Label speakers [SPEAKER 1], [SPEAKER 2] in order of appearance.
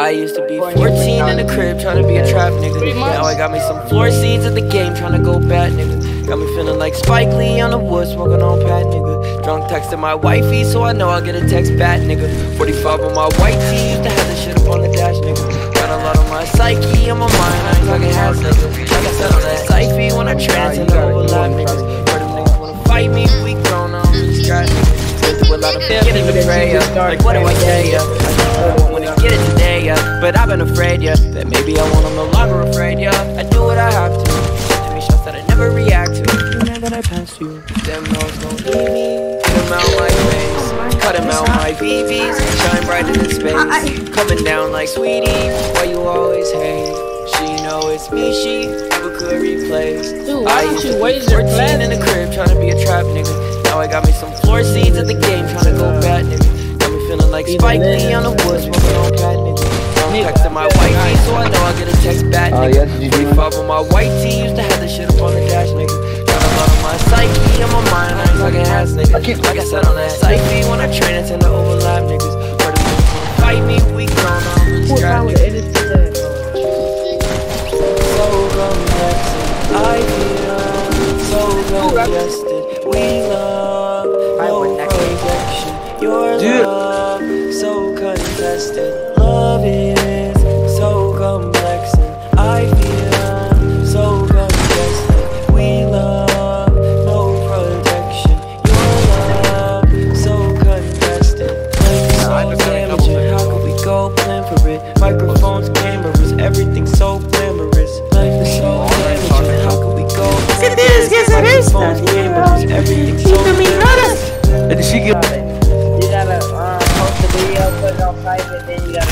[SPEAKER 1] I used to be 14 in the crib trying to be a trap nigga. Now I got me some floor seats at the game trying to go bad nigga. Got me feeling like Spike Lee on the wood smoking on Pat nigga. Drunk texting my wifey so I know I'll get a text back nigga. 45 on my white tee, used to have this shit up on the dash nigga. Got a lot on my psyche, on my mind, I ain't talking half nigga. Like I said on that psyche when I trans and overlap niggas. Where them niggas wanna fight me, we grown on scratch niggas. A lot of can't even pray, like what do I say, I don't wanna get it today, but I've been afraid, that maybe I won't, I'm no longer afraid, I do what I have to, give me shots that I never react to, you know that I passed you, them hoes gon' leave me, cut them out my face, cut them out my BBs, shine bright in space, coming down like sweetie, why you always hate, she know it's me, she never could replace, I used to be 14 in the crib trying to be a trap nigga. Now I got me some floor seats at the game tryna go bad nigga. Got me feeling like Spike Lee on the woods smoking on Pat nigga. I'm texting my white tee so I know I'll get a text back nigga. 45 on my white tee, used to have this shit up on the dash nigga. Got a lot on my psyche, on my mind, I ain't talking ass nigga. Like I said on that psyche, when I train it tend to overlap niggas. Where the niggas wanna fight me, we grown on scrap niggas. So complexed, I feel so congested. We love, no projection. Your love, so contested. Love is so complex, and I feel so congested. We love, no projection. Your love, so contested. Life is so damaging. How could we go plan for it? Microphones, cameras, everything so glamorous. Life is so damaging. How could we go plan for it? Microphones, cameras, everything so glamorous.
[SPEAKER 2] And she get.
[SPEAKER 3] You gotta post the video, put it on private, then you gotta